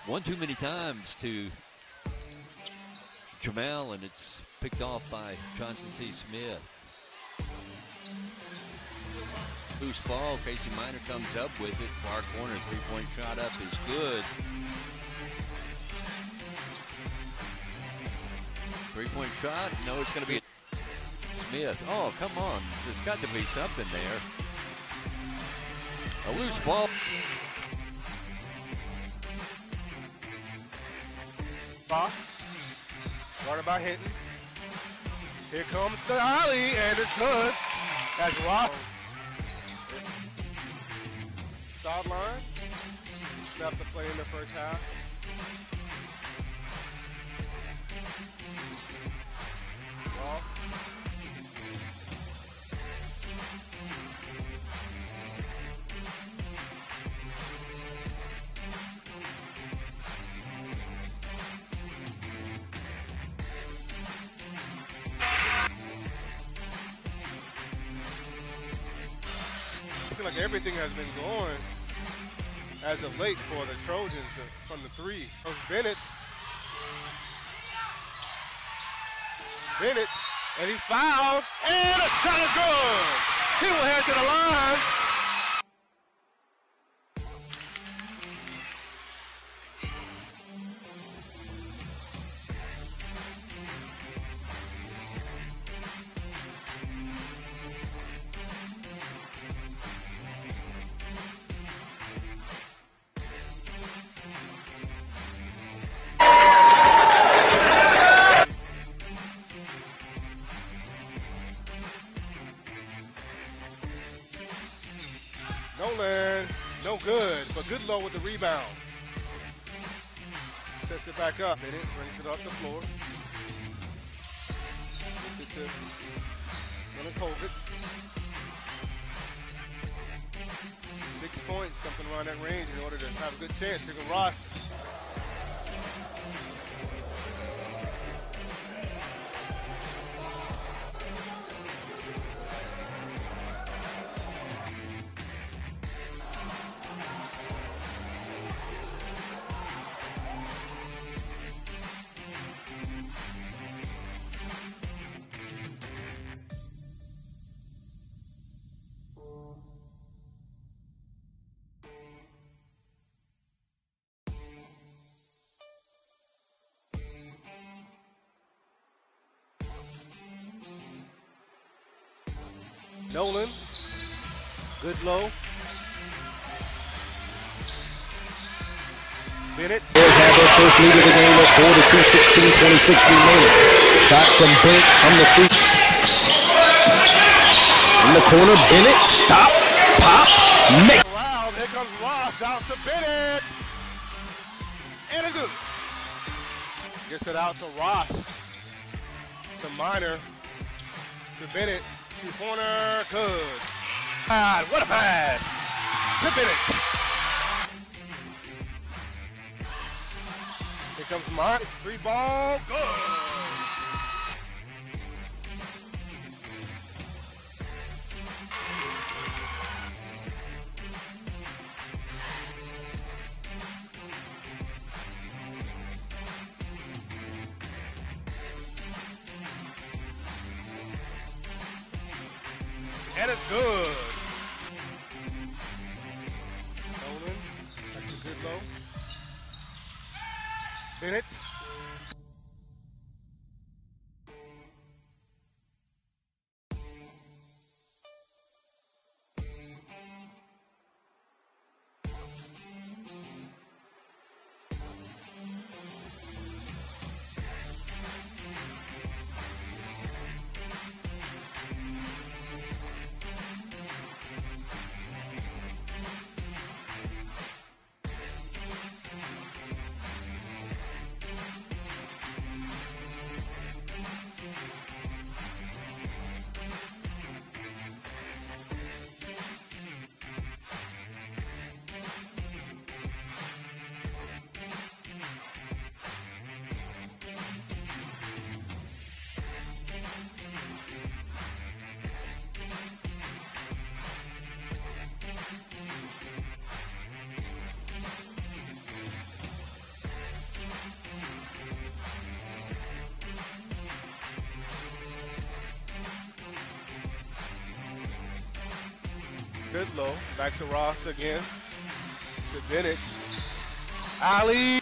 one too many times to Jamel, and it's picked off by Johnson C. Smith. Loose ball, Casey Minor comes up with it. Far corner, three-point shot up is good. Three-point shot, no, it's going to be Smith. Oh, come on, there's got to be something there. A loose ball. Boss, started by Hinton. Here comes the alley, and it's good. That's Ross. Sideline. Snapped the play in the first half. Ross. Like everything has been going as of late for the Trojans from the three. Comes Bennett, and he's fouled, and a shot is good. He will head to the line. Nolan, no good, but good low with the rebound. Sets it back up, Bennett brings it up the floor. Gets it to Kovic. 6 points, something around that range in order to have a good chance. Here goes Ross. Nolan, good low. Bennett. Bears have their first lead of the game at 42, 16, 26 remaining. Shot from Bennett from the free. In the corner, Bennett, stop, pop, make. Around, here comes Ross out to Bennett. And it's good. Gets it out to Ross. To Minor. To Bennett. Two-pointer, good. God, what a pass to Bennett. Here comes Mine, three ball, good. And it's good. Nolan, that's a good low. Bennett. Good low. Back to Ross again. To Bennett. Ali.